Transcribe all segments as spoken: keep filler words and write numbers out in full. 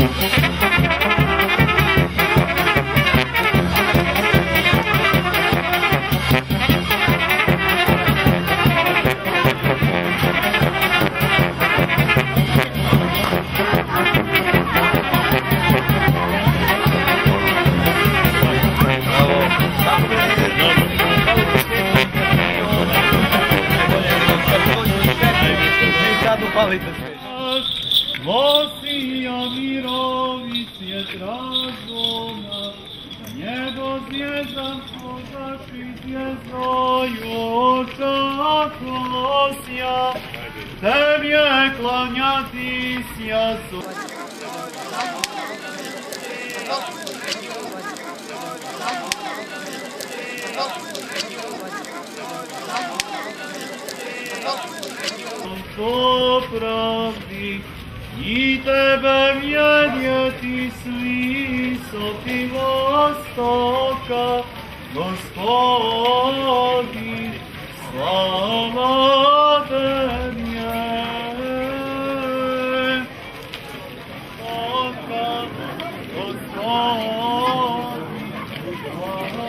Losija Mirović je tražona, njego zvijezdan podači zvijezdoju očakosja, tebi je klanjati sjasu. To pravdi i tebe vjedjeti s visokih vostoka, Gospodi, slava tebi je. Oka, Gospodi, slava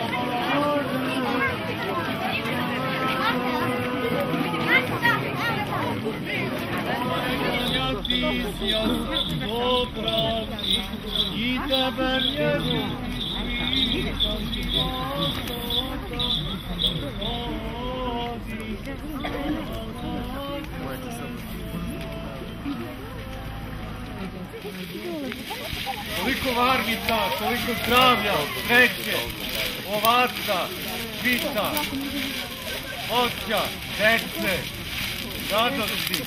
i tebe vjeru toliko varnica, toliko zdravlja, sreće, ovaca, svita, voća, dece, radosti.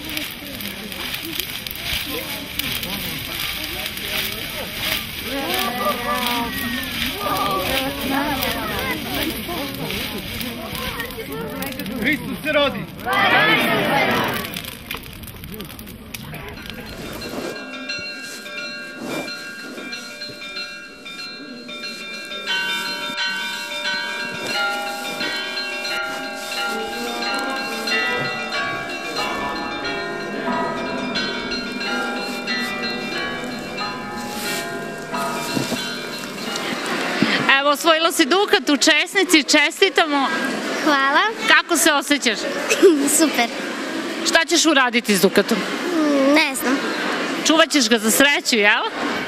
Hristos se rodi! Evo, osvojila si dukat u česnici, čestitamo. Hvala. Kako se osjećaš? Super. Šta ćeš uraditi s dukatom? Ne znam. Čuvat ćeš ga za sreću, jel?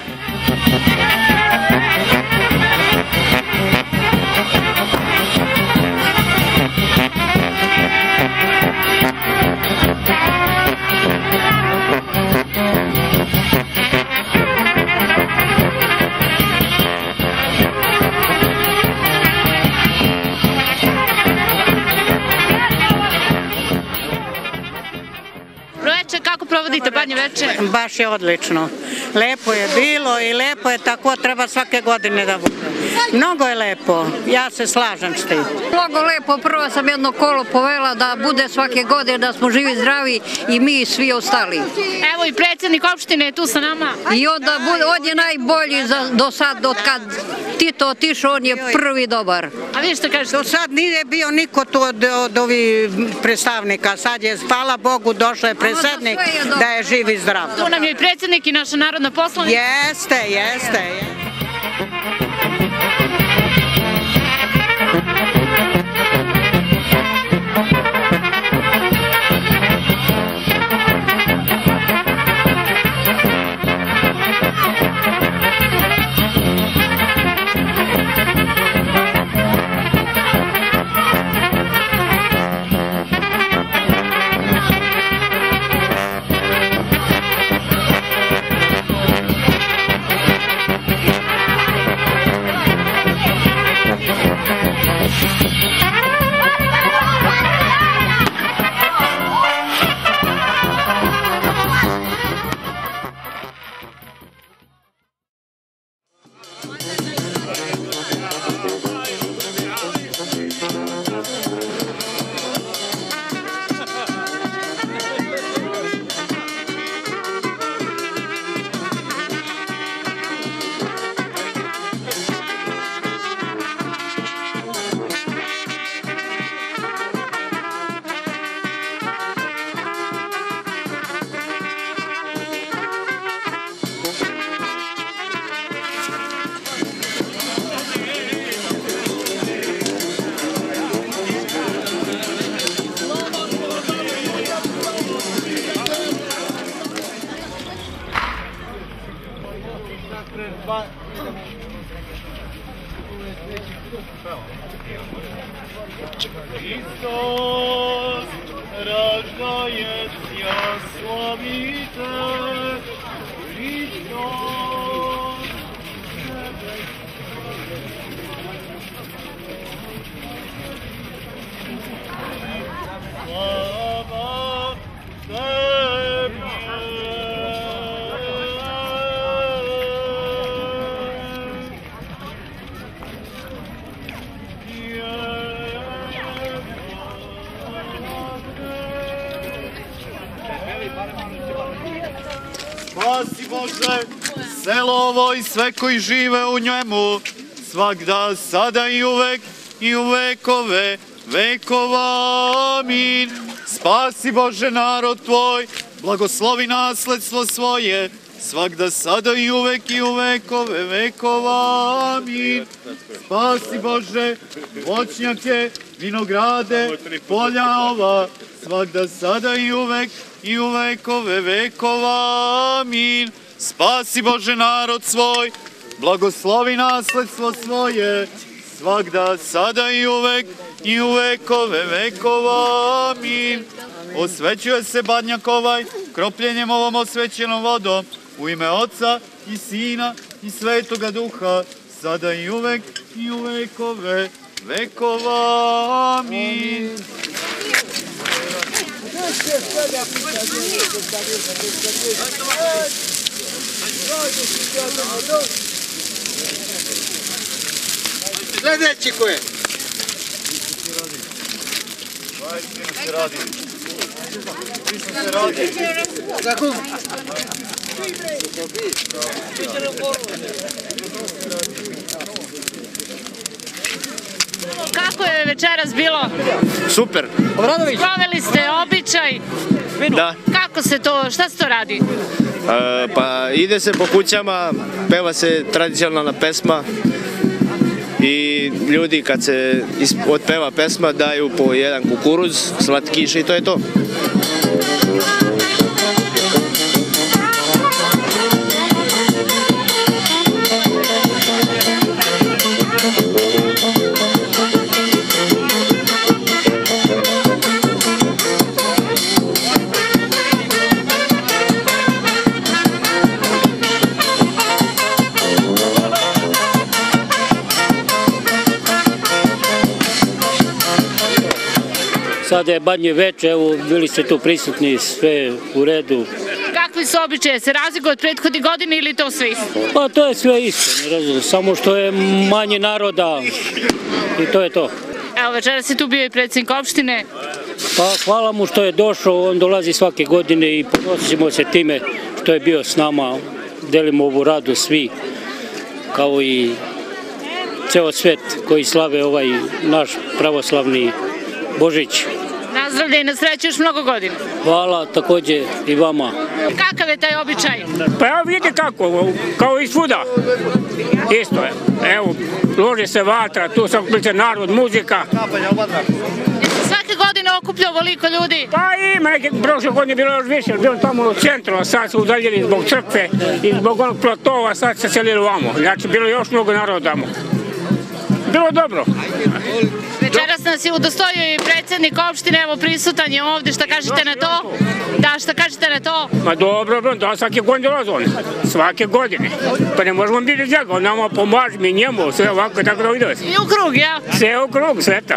Kako provodite Badnje veče? Baš je odlično. Lepo je bilo i lepo je, tako treba svake godine da bude. Mnogo je lepo, ja se slažem s tim. Mnogo lepo, prvo sam jedno kolo povela da bude svake godine, da smo živi, zdravi i mi i svi ostali. Evo i predsjednik opštine je tu sa nama. I onda on je najbolji do sad, od kad Tito otišao, on je prvi dobar. A vi što kažete? Do sad nije bio niko tu od ovih predstavnika, sad je, hvala Bogu, došao je predsjednik da je živ i zdrav. Tu nam je i predsjednik i naša narodna poslanica. Jeste, jeste. Hristos, raždajec, ja slavite, Hristos. Slava tebi. Spasi Bože, selo ovo i sve koji žive u njemu, svagda, sada i uvek, i u vekove, vekova, amin. Spasi Bože narod Tvoj, blagoslovi nasledstvo svoje, svagda, sada i uvek, i u vekove, vekova, amin. Spasi Bože voćnjake, vinograde, polja ova, svagda, sada i uvek, i u vekove vekova, amin. Spasi Bože narod svoj, blagoslovi nasledstvo svoje, svagda, sada i uvek, i u vekove vekova, amin. Osvećuje se badnjak ovaj, kropljenjem ovom osvećenom vodom, u ime Oca i Sina i Svetoga Duha, sada i uvek, i u vekove vekova, amin. Sljedeći ko je? se radi. Isto se radi. Kako? Kako je večeras bilo? Super. Proveli ste običaj? Da. Kako se to, šta se to radi? E, pa ide se po kućama, peva se tradicionalna pesma i ljudi kad se otpeva pesma daju po jedan kukuruz, slatkiš i to je to. Sada je badnje veče, evo bili ste tu prisutni, sve u redu. Kakvi su običaje? Se razlikuju od prethodnih godina ili to sve isto? Pa to je sve isto, ne razumem, samo što je manje naroda i to je to. Evo večeras je tu bio i predsjednik opštine. Pa hvala mu što je došao, on dolazi svake godine i ponosimo se time što je bio s nama, delimo ovu radu svi, kao i ceo svet koji slave ovaj naš pravoslavni Božić. Nazdravlje i na sreću još mnogo godina. Hvala takođe i vama. Kakav je taj običaj? Pa evo vidite kako, kao i svuda. Isto je. Evo, loži se vatra, tu se okuplja narod, muzika. Svake godine okuplja ovoliko ljudi? Pa ima neke, prošle godine bilo još više, bilo tamo u centru, a sad su udaljili zbog crkve i zbog onog platova, sad se selili ovamo. Znači, bilo još mnogo naroda tamo. Bilo dobro. Večeras nas je udostojio i predsjednik opštine, evo prisutan je ovde, šta kažete na to? Da, šta kažete na to? Ma dobro, da, svake godine dolazi on, svake godine. Pa ne možemo biti njega, on nama pomaže, mi njemu, sve ovako, tako da vidjeli. I u krug, ja? Sve u krug, sveta.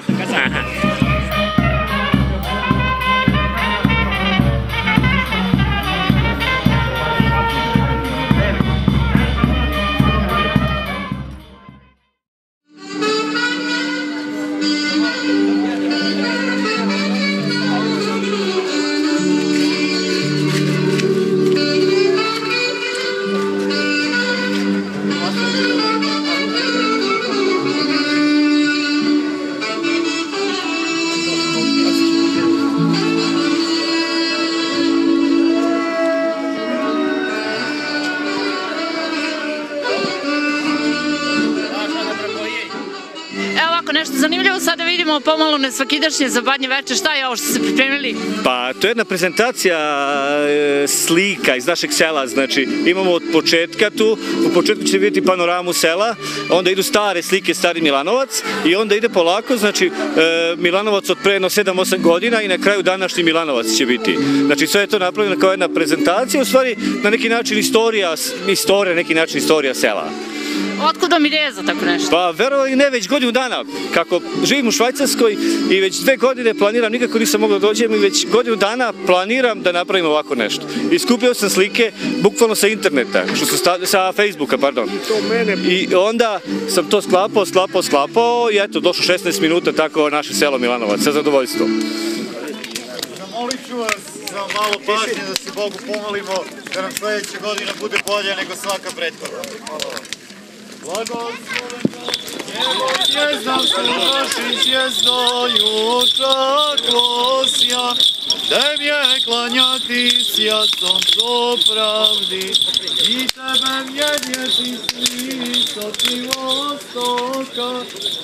Evo ovako, nešto zanimljivo, sada vidimo pomalo nesvakidašnje za Badnje veče, šta je ovo što ste pripremili? Pa to je jedna prezentacija e, slika iz našeg sela, znači imamo od početka tu, u početku ćete vidjeti panoramu sela, onda idu stare slike, stari Milanovac i onda ide polako, znači e, Milanovac od pre jedno sedam osam godina i na kraju današnji Milanovac će biti. Znači sve je to napravljeno kao jedna prezentacija, u stvari na neki način istorija, istorija, neki način istorija sela. Otkud vam ideja za tako nešto? Pa verovali ne, već godinu dana, kako živim u Švajcarskoj i već dve godine planiram, nikako nisam mogao da dođem i već godinu dana planiram da napravim ovako nešto. I skupio sam slike bukvalno sa interneta, što su stavili, sa Facebooka, pardon. I onda sam to sklapao, sklapao, sklapao i eto, došlo šesnaest minuta tako naše selo Milanovac, sa zadovoljstvom. Zamolit ću vas za malo pažnje da se Bogu pomolimo da nam sljedeća godina bude bolja nego svaka prethodna. Blagosloven Njegov zvijezda što vašim zvijezdoju čaklosja, Tebje klanjati s jasom do pravdi, i Tebe mjedjeti svisoci vostoka,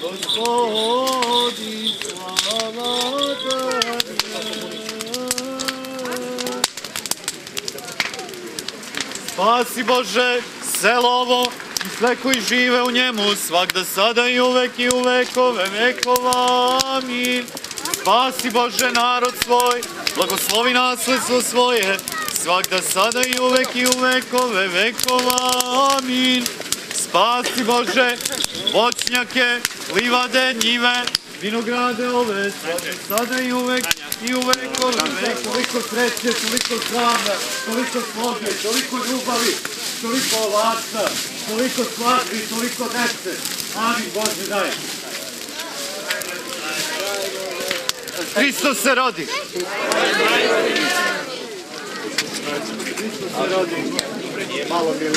Gospodi slava Tebe. Spasi Bože selo ovo i sve koji žive u njemu, svakda sada i uvek i u vekove vekova. Amin. Spasi Bože narod svoj, blagoslovi nasledstvo svoje, svakda sada i uvek i u vekove vekova. Amin. Spasi Bože voćnjake, livade, njive, vinograde ove, svakda sada i uvek i u vekove vekove. Toliko sreće, toliko slavlja, toliko sloge, toliko ljubavi, toliko ovaca, toliko svakvi, toliko dece. Amin, Bože daj. Hristos se rodi. Hristos se rodi. Malo mi je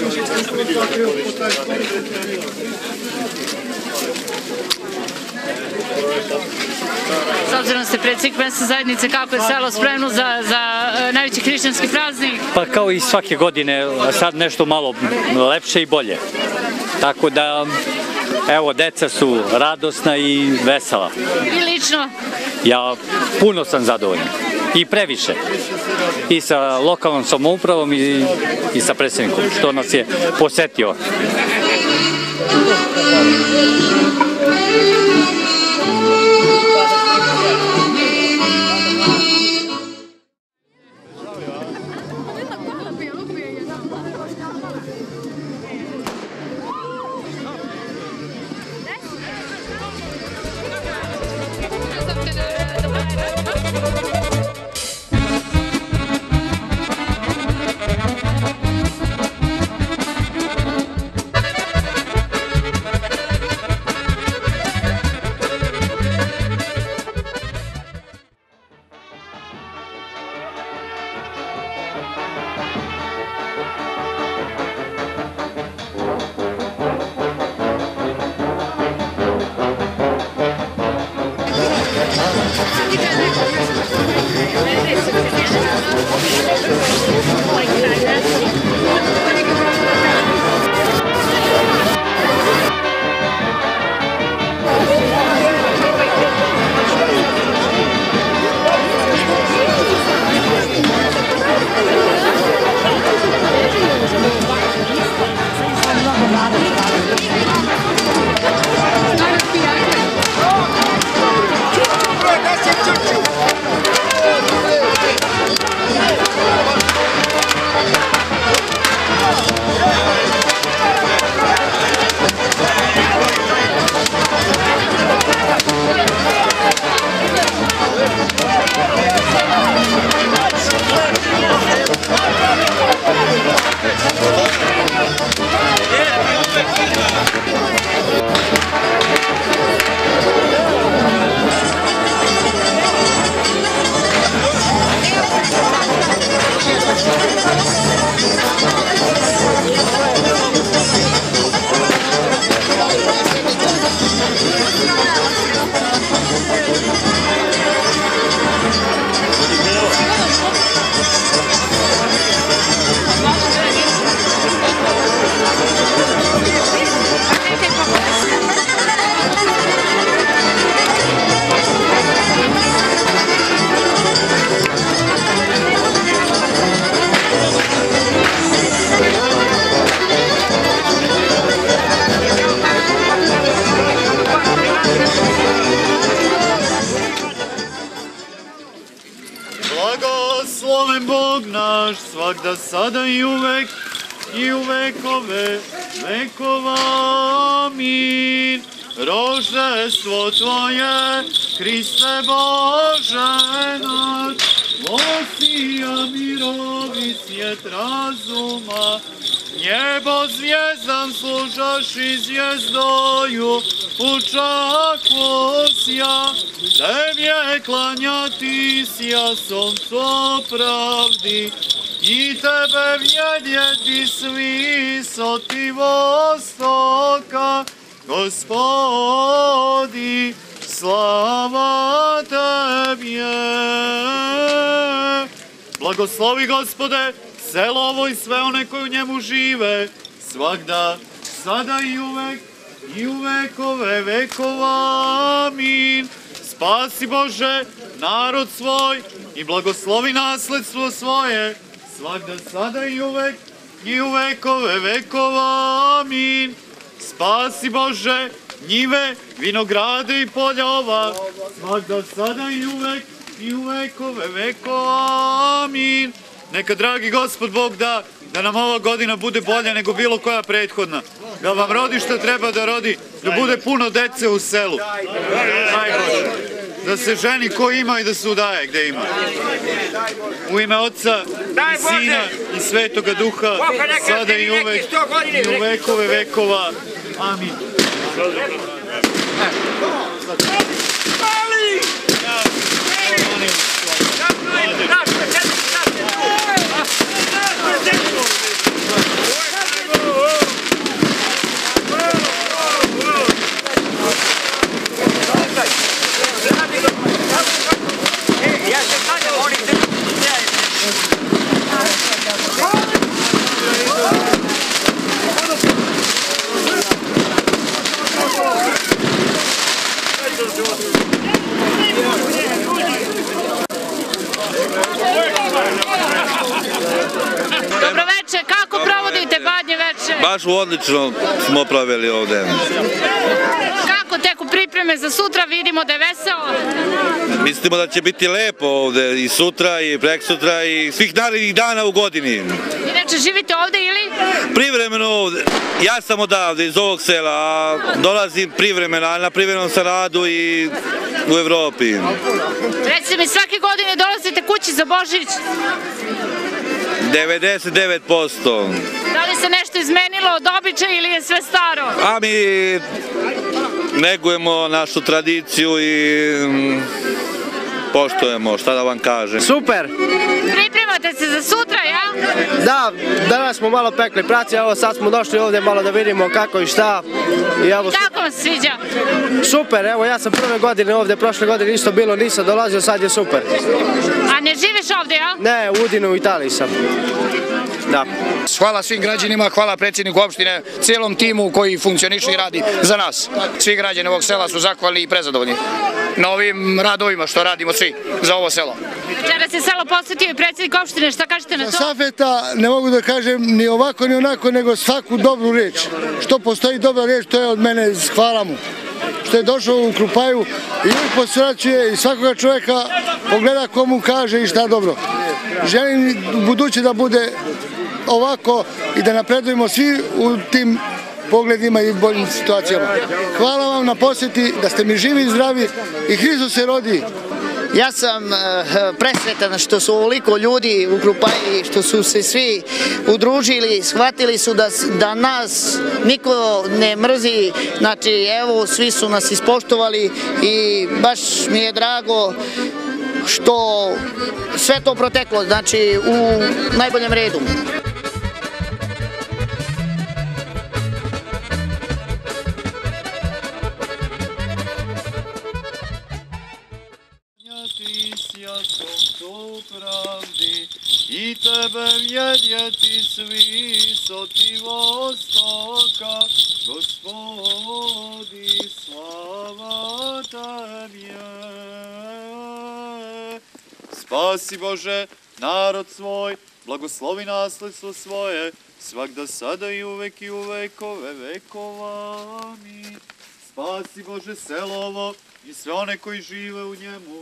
S obzirom da ste predsjednik mesne zajednice, kako je selo spremno za, za najveći hrišćanski praznik? Pa kao i svake godine, sad nešto malo lepše i bolje. Tako da, evo, deca su radosna i vesela. I lično? Ja puno sam zadovoljan. I previše. I sa lokalnom samoupravom i, i sa predsjednikom, što nas je posetio. blagosloven Bog naš, svakda sada i uvek, i u vekove vekova. Amin. Roždestvo Tvoje, Hriste Bože naš, Osija mirovi svijet razuma, njebo zvijezdam služaš i zvijezdoju, učakosja, Tebje klanjati sja sonco pravdi, i Tebe vjedjeti s visoti vostoka, Gospodi, slava Tebje. Blagoslovi, Gospode, selo ovo i sve one koji u njemu žive, svakda, sada i uvek, i u vekove vekova. Amin. Spasi, Bože, narod svoj i blagoslovi nasledstvo svoje, svakda, sada i uvek, i u vekove vekova. Amin. Spasi, Bože, njive, vinograde i polja ova, svakda, sada i uvek, i u vekove vekova. Amin. Neka, dragi Gospod Bog, da, da nam ova godina bude bolja nego bilo koja prethodna. Da vam rodi što treba da rodi, da bude puno dece u selu. Daj Bože. Da se ženi ko ima i da se udaje gde ima. U ime Otca i Sina i Svetoga Duha, sada i uvek, i u vekove vekova. Amin. Dobroveče, kako provodite Badnje veče? Baš odlično smo proveli ovde. Kako teku pripreme za sutra, vidimo da je veselo? Mislimo da će biti lepo ovde i sutra i preksutra i svih narednih dana u godini. Inače, živite ovde ili? Privremeno ovde. Ja sam odavde iz ovog sela, a dolazim privremeno, a na privremenom sam radu i u Evropi. Recite mi, svake godine dolazite kući za Božić? devedeset devet posto. Da li se nešto izmenilo od običaja ili je sve staro? A mi negujemo našu tradiciju i poštujemo, šta da vam kažem. Super! Pripremate se za sutra, ja? Da, danas smo malo pekli praci, evo sad smo došli ovde malo da vidimo kako i šta. I evo, kako vam se sviđa? Super, evo ja sam prve godine ovde, prošle godine isto bilo, nisam dolazio, sad je super. A ne živiš ovde, ja? Ne, u Udinu, u Italiji sam. Da. Hvala svim građanima, hvala predsjedniku opštine, cijelom timu koji funkcioniše i radi za nas. Svi građani ovog sela su zahvalni i prezadovoljni na ovim radovima što radimo svi za ovo selo. Večeras je selo posjetio i predsjednik opštine, šta kažete na to? Za Safeta ne mogu da kažem ni ovako ni onako, nego svaku dobru reč. Što postoji dobra reč, to je od mene, hvala mu. Što je došao u Krupaju i uvijek posraćuje i svakoga čovjeka pogleda komu kaže i šta dobro. Želim u buduće da bude ovako i da napredujemo svi u tim pogledima i boljim situacijama. Hvala vam na posjeti, da ste mi živi i zdravi i Hristos se rodi. Ja sam presretan što su ovoliko ljudi u Krupaji, što su se svi udružili, shvatili su da, da nas niko ne mrzi, znači evo svi su nas ispoštovali i baš mi je drago što sve to proteklo, znači u najboljem redu. I Tebe vjedjeti s visoti vostoka, Gospodi, slava Tebje. Spasi, Bože, narod svoj, blagoslovi nasledstvo svoje, svakda sada i uvek i u vekove vekova. Amin. Spasi, Bože, selo ovo i sve one koji žive u njemu,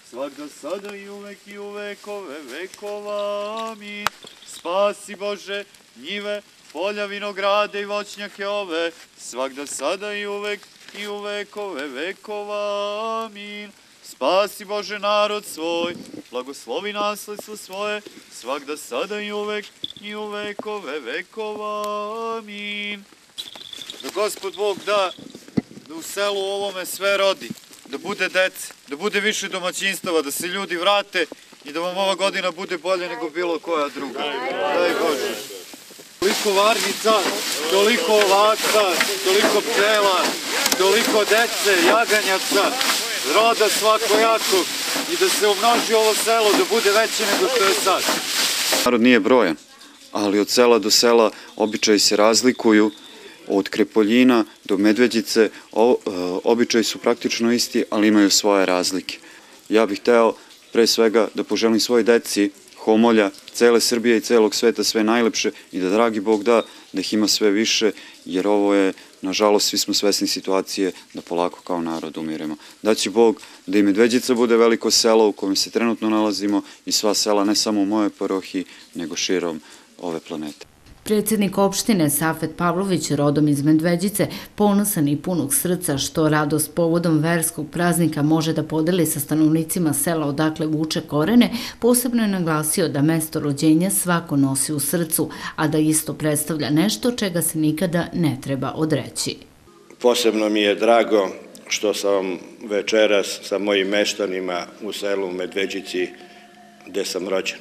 svagda sada i uvek i u vekove vekova. Amin. Spasi Bože njive, polja, vinograde i voćnjake ove, svagda sada i uvek i u vekove vekova. Amin. Spasi Bože narod svoj, blagoslovi nasledstvo svoje, svagda sada i uvek i u vekove vekova. Amin. Da Gospod Bog da, da u selu ovome sve rodi, da bude dece, da bude više domaćinstava, da se ljudi vrate i da vam ova godina bude bolje nego bilo koja druga. Daj Bože. Toliko varnica, toliko ovaca, toliko pčela, toliko dece, jaganjaca, roda svakojakog i da se umnoži ovo selo, da bude veće nego što je sad. Narod nije brojan, ali od sela do sela običaji se razlikuju. Od Krepoljina do Medveđice običaji su praktično isti, ali imaju svoje razlike. Ja bih hteo pre svega da poželim svoj deci Homolja, cele Srbije i celog sveta sve najlepše i da dragi Bog da da ih ima sve više, jer ovo je, nažalost, svi smo svesni situacije da polako kao narod umiremo. Daće Bog da i Medveđica bude veliko selo u kojem se trenutno nalazimo i sva sela ne samo u mojoj parohiji, nego širom ove planete. Predsjednik opštine Safet Pavlović, rodom iz Medveđice, ponosan i punog srca što radost povodom verskog praznika može da podeli sa stanovnicima sela odakle vuče korene, posebno je naglasio da mesto rođenja svako nosi u srcu, a da isto predstavlja nešto čega se nikada ne treba odreći. Posebno mi je drago što sam večeras sa mojim meštanima u selu Medveđici gde sam rođen.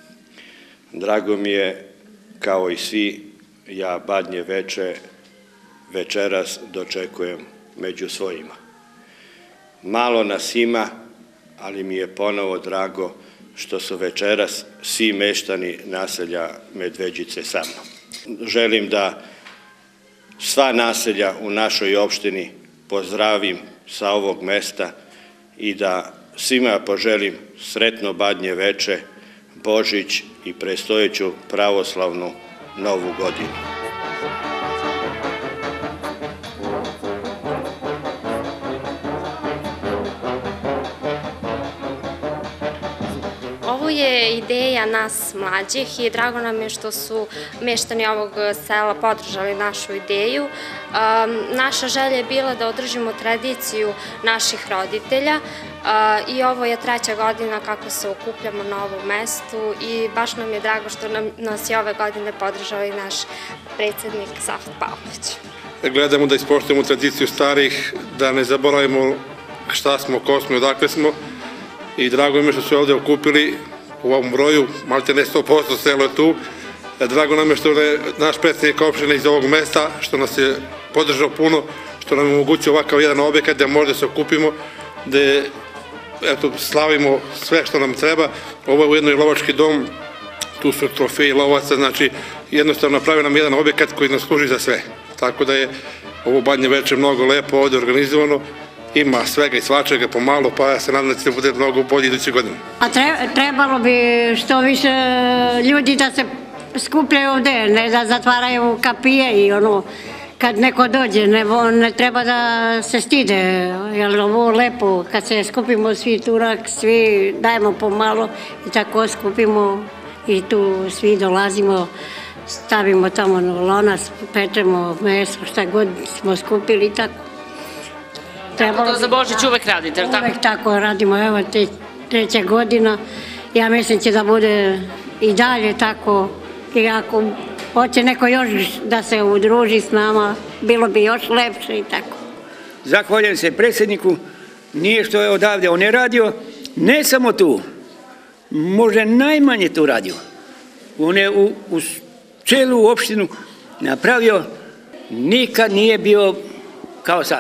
Drago mi je, kao i svi, ja Badnje veče večeras dočekujem među svojima. Malo nas ima, ali mi je ponovo drago što su večeras svi meštani naselja Medveđice sa mnom. Želim da sva naselja u našoj opštini pozdravim sa ovog mesta i da svima poželim sretno Badnje veče, Božić i predstojeću pravoslavnu Novu godinu. Ovo je ideja nas mlađih i drago nam je što su meštani ovog sela podržali našu ideju. Naša želja je bila da održimo tradiciju naših roditelja i ovo je treća godina kako se okupljamo na ovom mestu i baš nam je drago što nas je ove godine podržao i naš predsjednik Safet Pavlović. Gledamo da ispoštujemo tradiciju starih, da ne zaboravimo šta smo, ko smo i odakle smo i drago mi je što su ovde okupili u ovom broju, malte ne sto posto selo je tu. Drago nam je što je naš predsjednik opštine iz ovog mesta, što nas je podržao puno, što nam je omogućio ovakav jedan objekat gde možda se okupimo, gde slavimo sve što nam treba. Ovo je ujedno i lovački dom, tu su trofeji lovaca, znači jednostavno napravi nam jedan objekat koji nam služi za sve. Tako da je ovo Badnje veče mnogo lepo ovde organizovano, ima svega i svačega pomalo, pa ja se nadam da će bude mnogo bolje iduće godine. A trebalo bi što više ljudi da se skupljaju ovde, ne da zatvaraju kapije i ono, kad neko dođe, ne treba da se stide, jer ovo lepo, kad se skupimo svi turak, svi dajemo pomalo i tako skupimo i tu svi dolazimo, stavimo tamo na lonac, pečemo meso, šta god smo skupili i tako. Tako to za Božić uvek radite, ili tako? Uvek tako radimo, evo treća godina, ja mislim će da bude i dalje tako, i ako hoće neko još da se udruži s nama, bilo bi još lepše i tako. Zahvaljujem se predsjedniku, nije što je odavde on je radio, ne samo tu, možda najmanje tu radio. On je u celu opštinu napravio, nikad nije bio kao sad.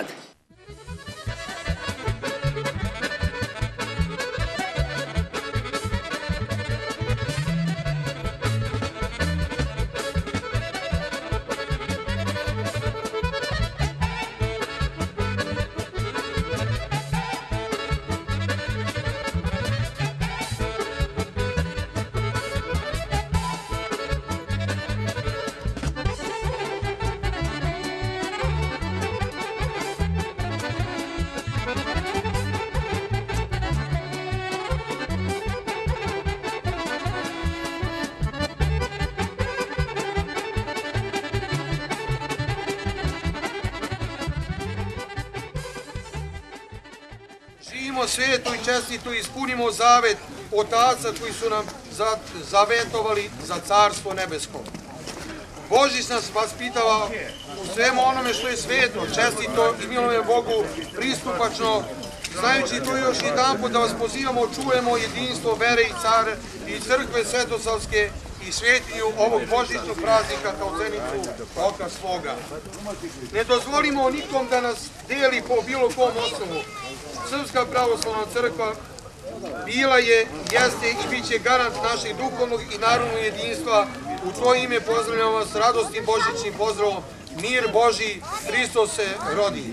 Živimo sveto i čestito i ispunimo zavet otaca koji su nam zavetovali za carstvo nebesko. Božić nas vaspitava u svemu onome što je sveto, čestito i milome Bogu pristupačno, znajući to još jedan put da vas pozivamo, čujemo jedinstvo vere i care i crkve svetosavske i svetinju ovog božićnog praznika kao zenicu oka svoga. Ne dozvolimo nikom da nas deli po bilo kom osnovu. Srpska pravoslavna crkva bila je, jeste i bit će garant našeg duhovnog i narodnog jedinstva. U tvoje ime pozdravljam vas radosnim božićnim pozdravom. Mir Božji, Hristos se rodi.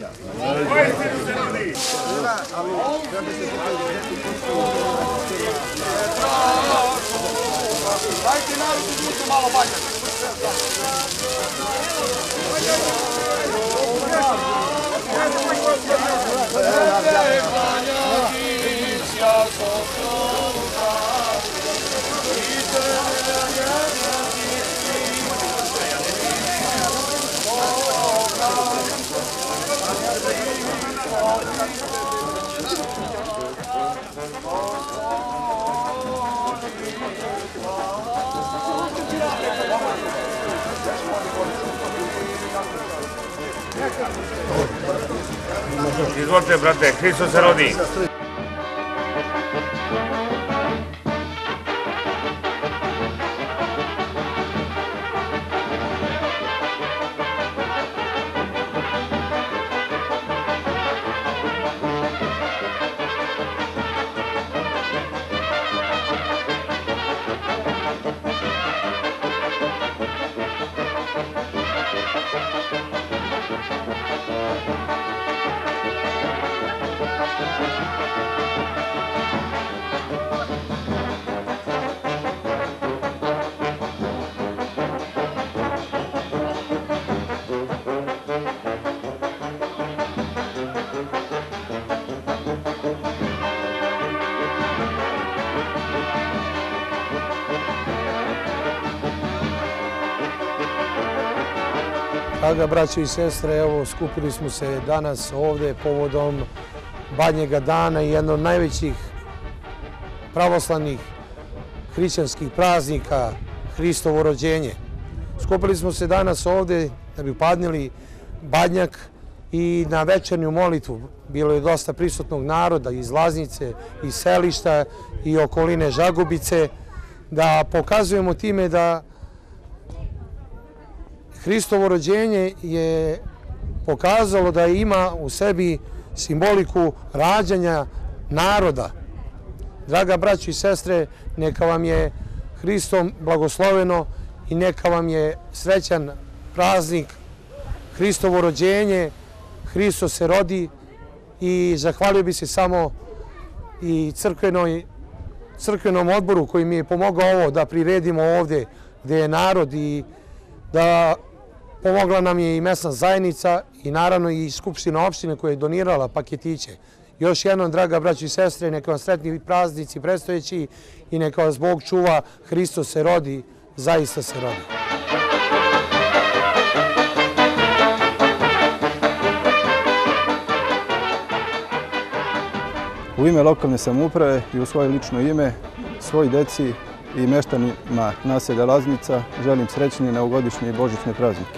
Dajte narodu dušu malo banja. Izvolite, brate, Hristos se rodi. Draga braćo i sestre, evo skupili smo se danas ovde povodom Badnjega dana i jedno od najvećih pravoslavnih hrišćanskih praznika, Hristovo rođenje. Skupili smo se danas ovde da bi upadnili Badnjak i na večernju molitvu. Bilo je dosta prisutnog naroda iz Laznice, iz selišta i okoline Žagubice, da pokazujemo time da Hristovo rođenje je pokazalo da ima u sebi simboliku rađanja naroda. Draga braćo i sestre, neka vam je Hristom blagosloveno i neka vam je srećan praznik Hristovo rođenje, Hristos se rodi i zahvalio bi se samo i crkvenom odboru koji mi je pomogao ovo da priredimo ovde gde je narod i da pomogla nam je i mesna zajednica i naravno i Skupština opštine koja je donirala paketiće. Još jednom, draga braćo i sestre, neka vam sretni praznici predstojeći i neka vas Bog čuva, Hristos se rodi, zaista se rodi. U ime lokalne samouprave i u svoje lično ime, svoj deci i meštanima naselja Laznica želim srećne novogodišnje i božićne praznike.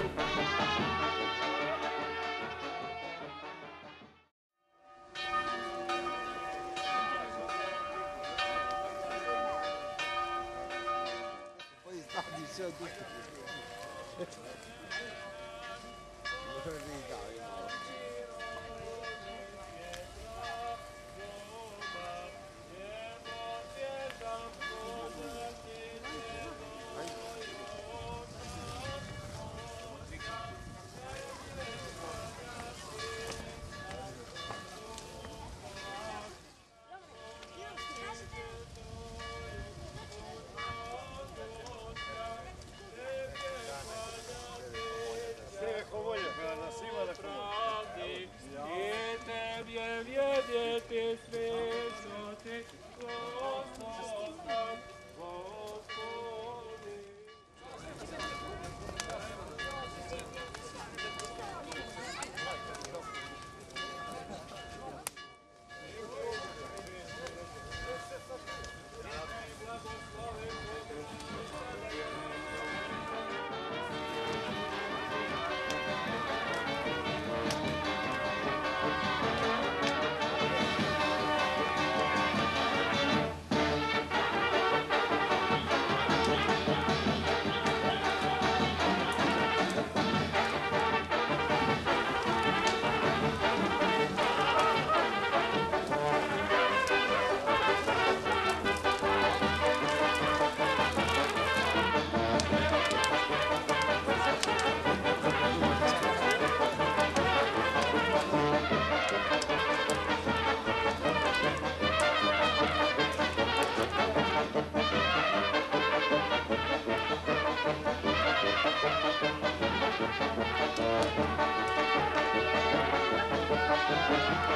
Hvala.